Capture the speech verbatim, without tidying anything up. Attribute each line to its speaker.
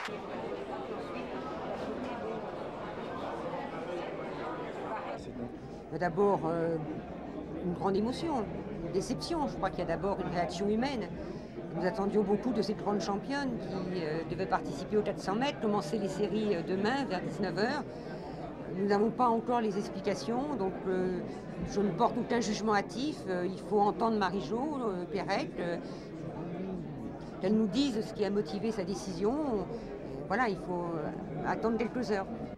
Speaker 1: D'abord, euh, une grande émotion, une déception. Je crois qu'il y a d'abord une réaction humaine. Nous attendions beaucoup de cette grande championne qui euh, devait participer au quatre cents mètres, commencer les séries euh, demain vers dix-neuf heures. Nous n'avons pas encore les explications, donc euh, je ne porte aucun jugement hâtif. Euh, il faut entendre Marie-Jo euh, Pérec, euh, qu'elle nous dise ce qui a motivé sa décision. Voilà, il faut euh, attendre quelques heures.